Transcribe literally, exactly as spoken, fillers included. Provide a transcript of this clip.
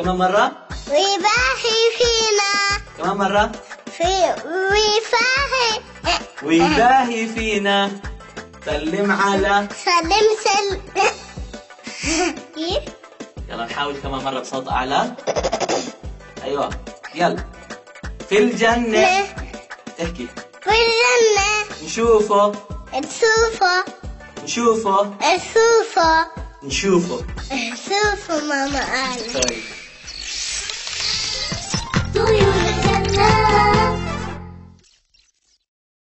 كمان مرة. ويباهي فينا. كمان مرة. في ويفاهي. ويباهي فينا. سلم على. سلم سل. يلا نحاول كمان مرة بصوت أعلى. أيوة يلا. في الجنة. احكي. في الجنة. نشوفه. تشوفه. نشوفه. تشوفه. نشوفه. شوفوا ماما قالت. طيب. طيور الجنة.